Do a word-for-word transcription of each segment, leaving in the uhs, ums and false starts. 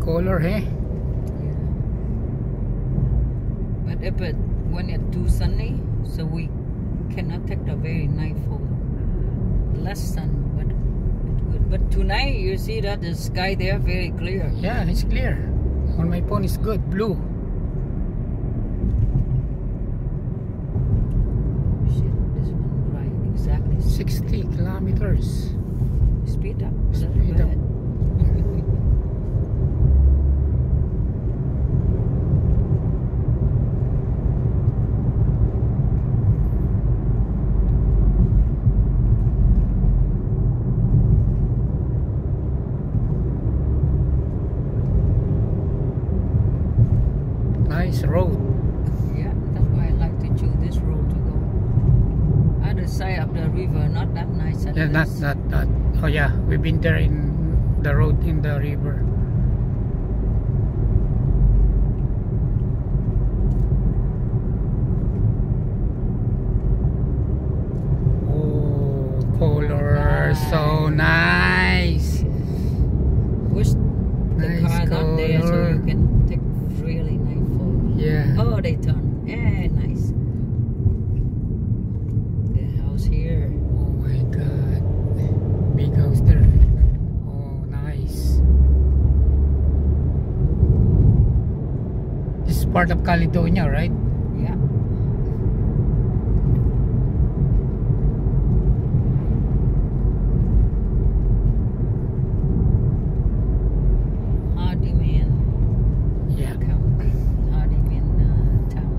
color, eh? Yeah. But if it, when it's too sunny, so we cannot take the very night photo. Less sun, but it would. But tonight you see that the sky there very clear. Yeah, it's clear. On my phone it's good, blue. Shit, this one right exactly sixty kilometers. Speed up. Speed up. Nice road. Yeah, that's why I like to choose this road to go. Other side of the river, not that nice. Yeah, not not that. Oh yeah, we've been there in the road in the river. Oh, color, nice. So nice. Wish the Nice car not there so color. you can take really nice photos. Yeah. Oh, they turn. Yeah, nice. The house here. Oh my God, big house there. Oh, nice. This is part of Caledonia, right? Yeah. Hardiman Yeah. County. Hardiman uh, town.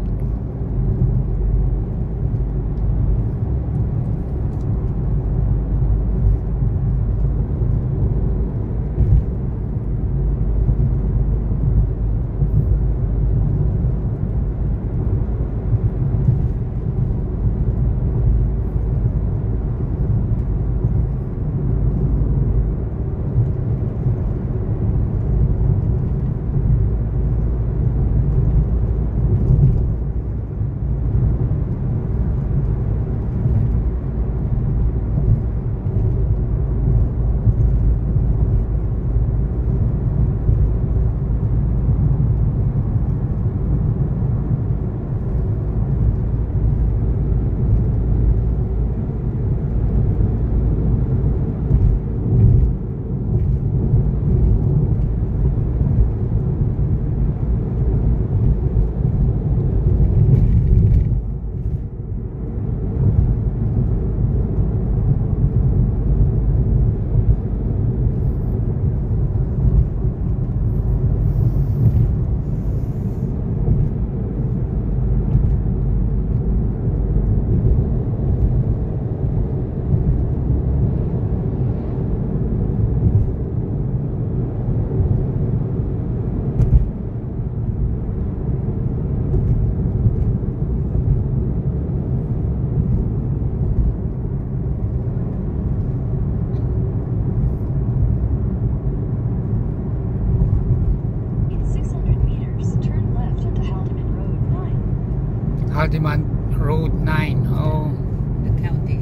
Hardiman Road nine. Oh, The county.